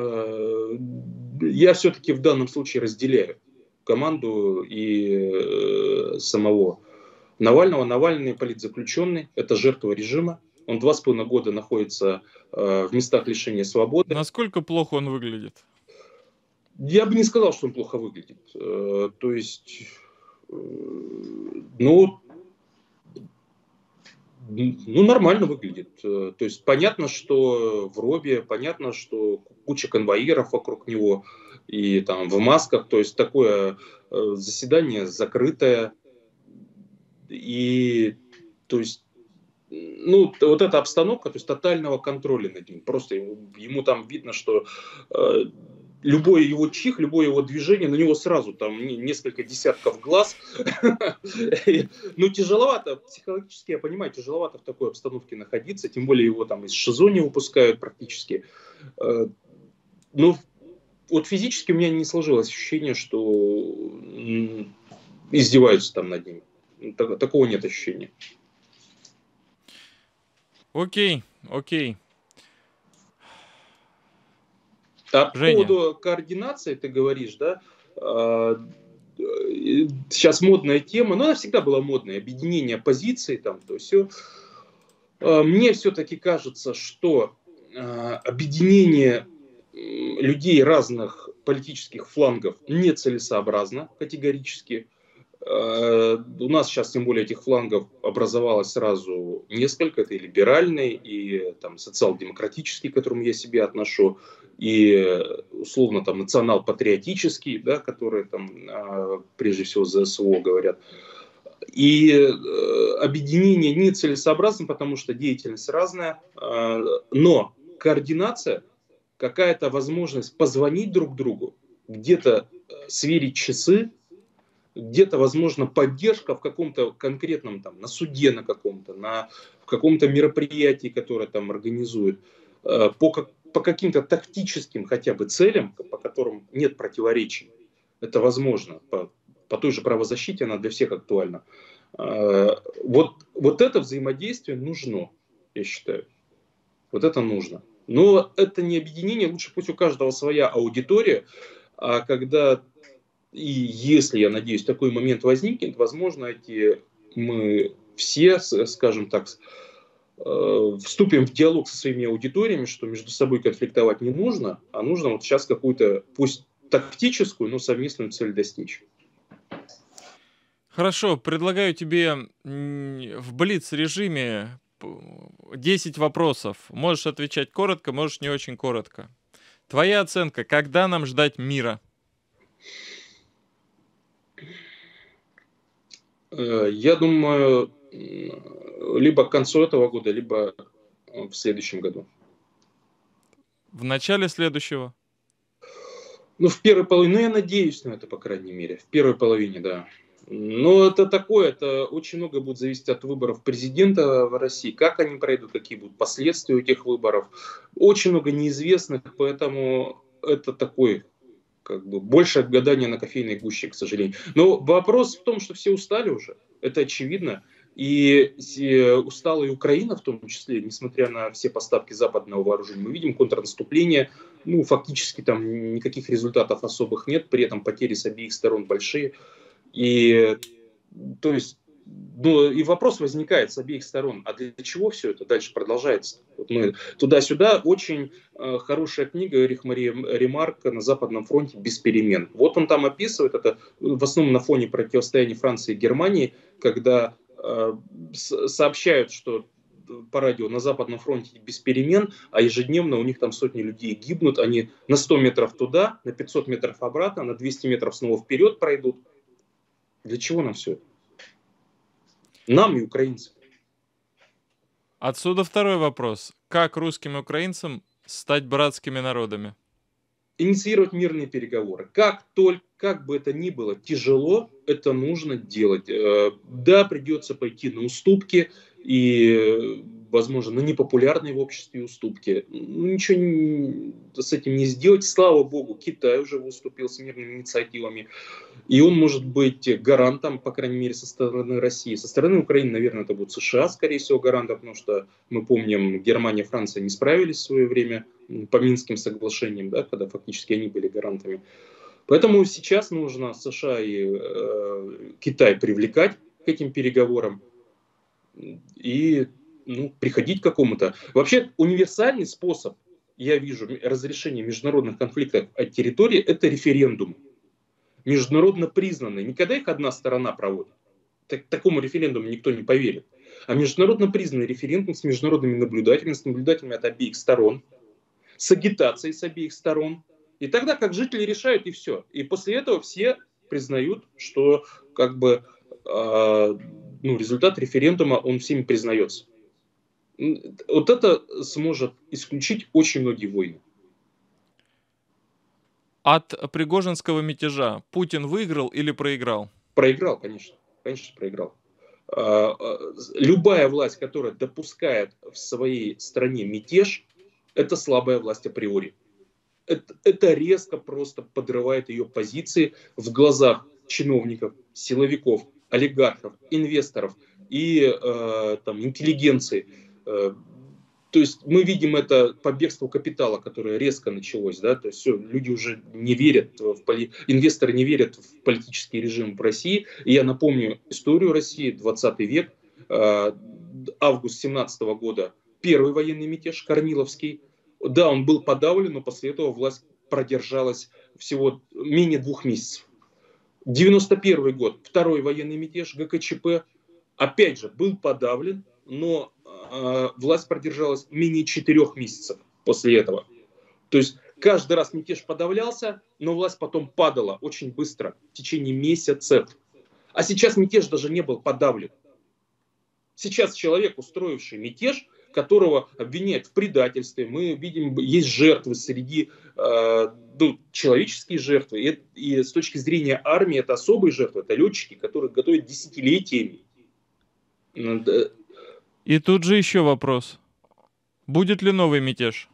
я все-таки в данном случае разделяю команду и самого Навального. Навальный политзаключенный, это жертва режима. Он 2,5 года находится в местах лишения свободы. Насколько плохо он выглядит? Я бы не сказал, что он плохо выглядит. То есть, ну, нормально выглядит. То есть понятно, что в робе, понятно, что куча конвоиров вокруг него и там в масках. То есть такое заседание закрытое. И то есть, ну, вот эта обстановка, то есть тотального контроля над ним. Просто ему там видно, что любой его чих, любое его движение, на него сразу там несколько десятков глаз. Ну, тяжеловато, психологически, я понимаю, тяжеловато в такой обстановке находиться, тем более его там из ШИЗО не выпускают практически. Но вот физически у меня не сложилось ощущение, что издеваются там над ним. Такого нет ощущения. Окей, окей. А по Женя. поводу координации ты говоришь, да? Сейчас модная тема, но она всегда была модная, объединение оппозиции, там, то все. Мне все-таки кажется, что объединение людей разных политических флангов нецелесообразно категорически. У нас сейчас, тем более, этих флангов образовалось сразу несколько. Это и либеральный, и там, социал-демократический, к которому я себя отношу, и условно там национал-патриотический, да, которые там прежде всего за СВО говорят. И объединение нецелесообразно, потому что деятельность разная, но координация, какая-то возможность позвонить друг другу, где-то сверить часы, где-то, возможно, поддержка в каком-то конкретном, там, на суде на каком-то, в каком-то мероприятии, которое там организуют, по каким-то тактическим хотя бы целям, по которым нет противоречий. Это возможно. По той же правозащите она для всех актуальна. Вот это взаимодействие нужно, я считаю. Вот это нужно. Но это не объединение, лучше пусть у каждого своя аудитория, а когда... И если, я надеюсь, такой момент возникнет, возможно, мы все, скажем так, вступим в диалог со своими аудиториями, что между собой конфликтовать не нужно, а нужно вот сейчас какую-то, пусть тактическую, но совместную цель достичь. Хорошо, предлагаю тебе в блиц-режиме 10 вопросов. Можешь отвечать коротко, можешь не очень коротко. Твоя оценка, когда нам ждать мира? Я думаю, либо к концу этого года, либо в следующем году. В начале следующего? Ну, в первой половине, ну, я надеюсь на это, по крайней мере. В первой половине, да. Но это такое, это очень много будет зависеть от выборов президента в России. Как они пройдут, какие будут последствия этих выборов. Очень много неизвестных, поэтому это такой, как бы, больше гадания на кофейной гуще, к сожалению. Но вопрос в том, что все устали уже, это очевидно. И устала и Украина в том числе, несмотря на все поставки западного вооружения. Мы видим контрнаступление Ну, фактически там никаких результатов особых нет, при этом потери с обеих сторон большие. И, то есть, ну, и вопрос возникает с обеих сторон, а для чего все это дальше продолжается? Вот мы туда-сюда. Очень хорошая книга Эрих Мария Ремарка «На Западном фронте без перемен». Вот он там описывает это в основном на фоне противостояния Франции и Германии, когда сообщают, что по радио на Западном фронте без перемен, а ежедневно у них там сотни людей гибнут, они на 100 метров туда, на 500 метров обратно, на 200 метров снова вперед пройдут. Для чего нам все это? Нам и украинцам. Отсюда второй вопрос. Как русским и украинцам стать братскими народами? Инициировать мирные переговоры. Как бы это ни было тяжело, это нужно делать. Да, придется пойти на уступки и, возможно, на непопулярные в обществе уступки. Ничего с этим не сделать. Слава богу, Китай уже выступил с мирными инициативами. И он может быть гарантом, по крайней мере, со стороны России. Со стороны Украины, наверное, это будет США, скорее всего, гарантом, потому что мы помним, Германия, Франция не справились в свое время по Минским соглашениям, да, когда фактически они были гарантами. Поэтому сейчас нужно США и Китай привлекать к этим переговорам и приходить к какому-то. Вообще универсальный способ, я вижу, разрешения международных конфликтов от территории – это референдум. Международно признанные. Не когда их одна сторона проводит. Такому референдуму никто не поверит. А международно признанный референдум с международными наблюдателями, с наблюдателями от обеих сторон, с агитацией с обеих сторон. И тогда как жители решают, и все. И после этого все признают, что результат референдума, он всеми признается. Вот это сможет исключить очень многие войны. От Пригожинского мятежа Путин выиграл или проиграл? Проиграл, конечно. Конечно, проиграл. Любая власть, которая допускает в своей стране мятеж, это слабая власть априори. Это резко просто подрывает ее позиции в глазах чиновников, силовиков, олигархов, инвесторов и интеллигенции. То есть мы видим это по бегству капитала, которое резко началось. Да? То есть все, люди уже не верят, инвесторы не верят в политический режим в России. И я напомню историю России, 20 век, август 17 года, первый военный мятеж Корниловский. Да, он был подавлен, но после этого власть продержалась всего менее 2 месяцев. 91 год, второй военный мятеж ГКЧП, опять же, был подавлен, но власть продержалась менее 4 месяцев после этого. То есть каждый раз мятеж подавлялся, но власть потом падала очень быстро, в течение месяцев. А сейчас мятеж даже не был подавлен. Сейчас человек, устроивший мятеж, которого обвиняют в предательстве, мы видим, есть жертвы среди, человеческие жертвы. И с точки зрения армии это особые жертвы, это летчики, которые готовят десятилетиями. И тут же еще вопрос. Будет ли новый мятеж?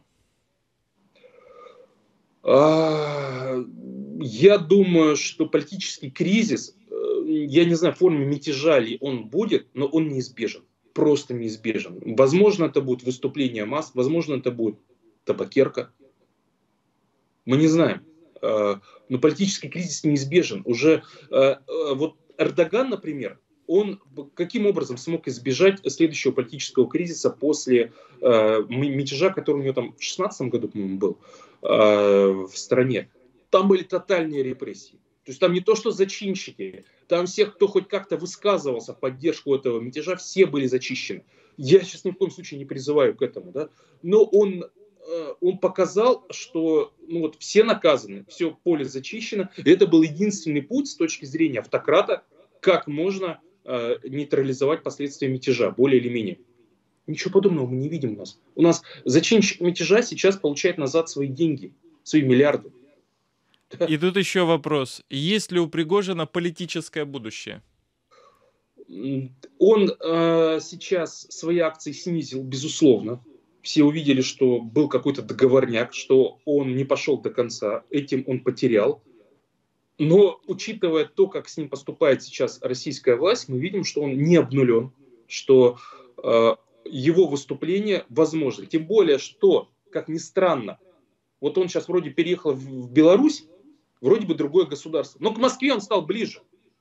Я думаю, что политический кризис, я не знаю, в форме мятежа ли он будет, но он неизбежен. Просто неизбежен. Возможно, это будет выступление масс, возможно, это будет табакерка. Мы не знаем. Но политический кризис неизбежен. Уже вот Эрдоган, например, он каким образом смог избежать следующего политического кризиса после мятежа, который у него там в 2016 году, по-моему, был в стране. Там были тотальные репрессии. То есть там не то, что зачинщики, там всех, кто хоть как-то высказывался в поддержку этого мятежа, все были зачищены. Я сейчас ни в коем случае не призываю к этому, да? Но он показал, что все наказаны, все поле зачищено. И это был единственный путь с точки зрения автократа, как можно нейтрализовать последствия мятежа, более или менее. Ничего подобного мы не видим у нас. У нас зачинщик мятежа сейчас получает назад свои деньги, свои миллиарды. И тут еще вопрос. Есть ли у Пригожина политическое будущее? Он сейчас свои акции снизил, безусловно. Все увидели, что был какой-то договорняк, что он не пошел до конца. Этим он потерял. Но учитывая то, как с ним поступает сейчас российская власть, мы видим, что он не обнулен, что его выступление возможно. Тем более, что, как ни странно, Вот он сейчас вроде переехал в Беларусь, вроде бы другое государство. Но к Москве он стал ближе.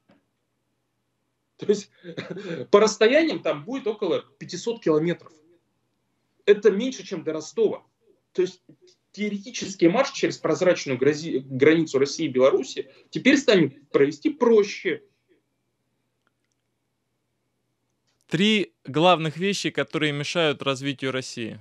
То есть по расстояниям там будет около 500 километров. Это меньше, чем до Ростова. То есть теоретический марш через прозрачную границу России и Беларуси теперь станет провести проще. 3 главных вещи, которые мешают развитию России.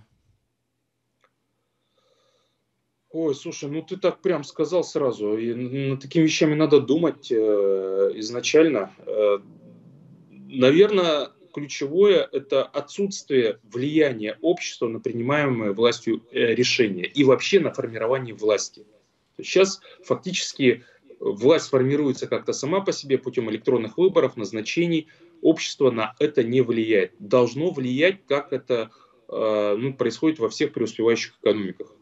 Ой, слушай, ну ты так прям сказал сразу. И над такими вещами надо думать изначально. Наверное, ключевое – это отсутствие влияния общества на принимаемые властью решения и вообще на формирование власти. Сейчас фактически власть формируется как-то сама по себе путем электронных выборов, назначений. Общество на это не влияет. Должно влиять, как это происходит во всех преуспевающих экономиках.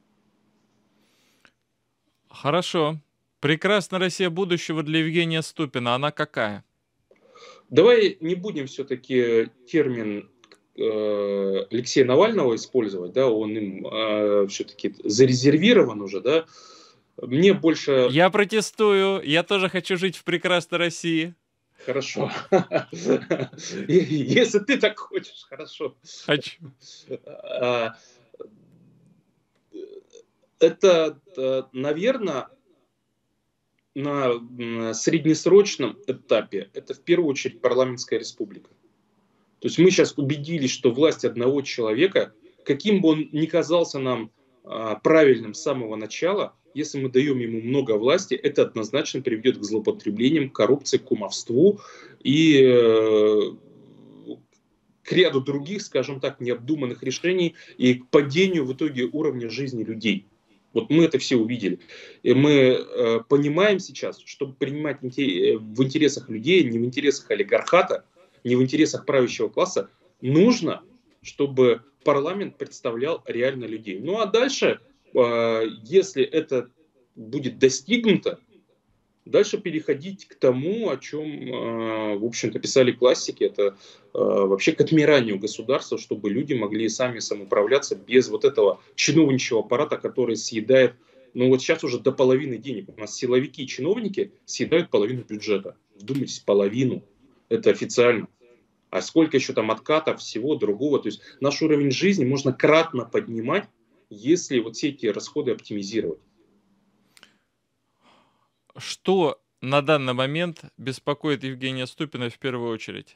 Хорошо. Прекрасная Россия будущего для Евгения Ступина. Она какая? Давай не будем все-таки термин Алексея Навального использовать, да, он им все-таки зарезервирован уже, да. Мне больше... Я протестую, я тоже хочу жить в прекрасной России. Хорошо. Если ты так хочешь, хорошо. Хочу. Это, наверное, на среднесрочном этапе это в первую очередь парламентская республика. То есть мы сейчас убедились, что власть одного человека, каким бы он ни казался нам правильным с самого начала, если мы даем ему много власти, это однозначно приведет к злоупотреблениям, коррупции, к кумовству и к ряду других, скажем так, необдуманных решений и к падению в итоге уровня жизни людей. Вот мы это все увидели. И мы понимаем сейчас, чтобы принимать в интересах людей, не в интересах олигархата, не в интересах правящего класса, нужно, чтобы парламент представлял реально людей. Ну а дальше, если это будет достигнуто, дальше переходить к тому, о чем, в общем-то, писали классики, это вообще к отмиранию государства, чтобы люди могли сами самоуправляться без вот этого чиновничьего аппарата, который съедает, ну вот сейчас уже до половины денег. У нас силовики и чиновники съедают половину бюджета. Вдумайтесь, половину. Это официально. А сколько еще там откатов, всего другого. То есть наш уровень жизни можно кратно поднимать, если вот все эти расходы оптимизировать. Что на данный момент беспокоит Евгения Ступина в первую очередь?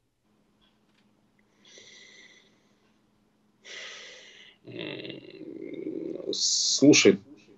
Слушай,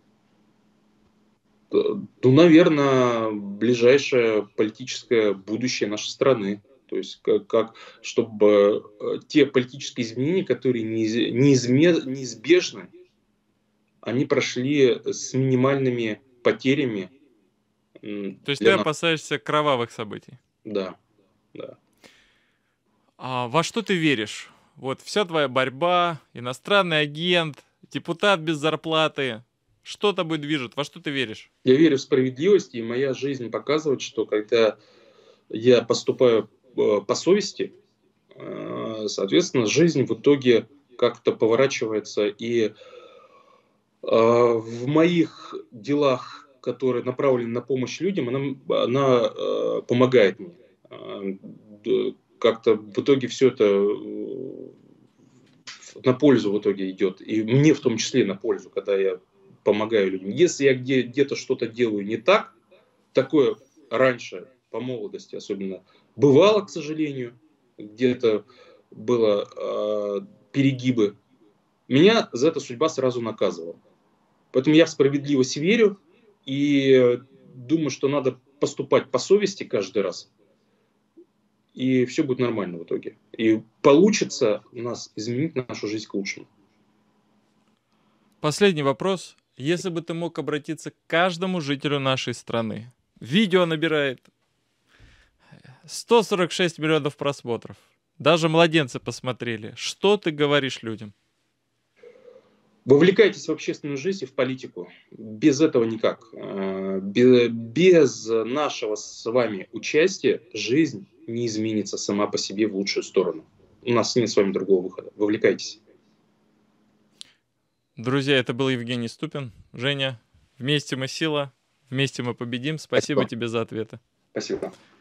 ну, наверное, ближайшее политическое будущее нашей страны. То есть, чтобы те политические изменения, которые неизбежны, они прошли с минимальными потерями. То есть ты опасаешься кровавых событий? Да, да. А во что ты веришь? Вот вся твоя борьба, иностранный агент, депутат без зарплаты. Что тобой движет? Во что ты веришь? Я верю в справедливость, и моя жизнь показывает, что когда я поступаю по совести, соответственно, жизнь в итоге как-то поворачивается, и в моих делах, которые направлены на помощь людям, она помогает мне. Как-то в итоге все это на пользу в итоге идет. И мне в том числе на пользу, когда я помогаю людям. Если я где-то что-то делаю не так, такое раньше, по молодости особенно, бывало, к сожалению, где-то было перегибы, меня за это судьба сразу наказывала. Поэтому я в справедливость верю и думаю, что надо поступать по совести каждый раз. И все будет нормально в итоге. И получится у нас изменить нашу жизнь к лучшему. Последний вопрос. Если бы ты мог обратиться к каждому жителю нашей страны. Видео набирает 146 миллионов просмотров. Даже младенцы посмотрели. Что ты говоришь людям? Вовлекайтесь в общественную жизнь и в политику. Без этого никак. Без нашего с вами участия жизнь не изменится сама по себе в лучшую сторону. У нас нет с вами другого выхода. Вовлекайтесь. Друзья, это был Евгений Ступин. Женя, вместе мы сила, вместе мы победим. Спасибо тебе за ответы. Спасибо.